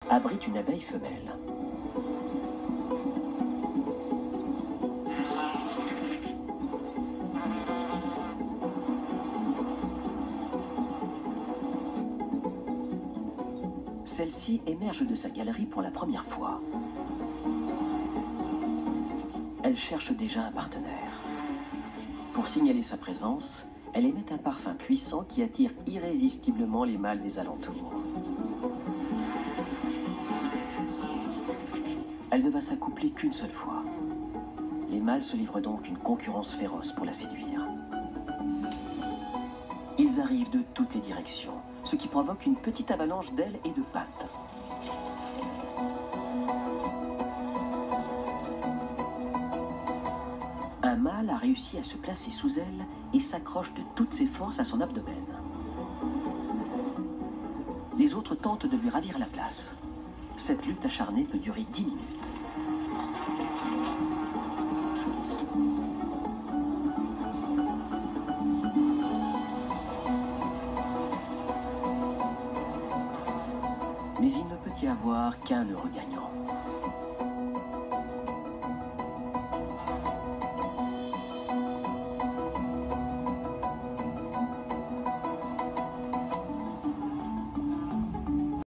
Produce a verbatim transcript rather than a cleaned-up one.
abrite une abeille femelle. Celle-ci émerge de sa galerie pour la première fois. Elle cherche déjà un partenaire. Pour signaler sa présence, elle émet un parfum puissant qui attire irrésistiblement les mâles des alentours. Elle ne va s'accoupler qu'une seule fois. Les mâles se livrent donc une concurrence féroce pour la séduire. Ils arrivent de toutes les directions, ce qui provoque une petite avalanche d'ailes et de pattes. Un mâle a réussi à se placer sous elle et s'accroche de toutes ses forces à son abdomen. Les autres tentent de lui ravir la place. Cette lutte acharnée peut durer dix minutes. Mais il ne peut y avoir qu'un heureux gagnant.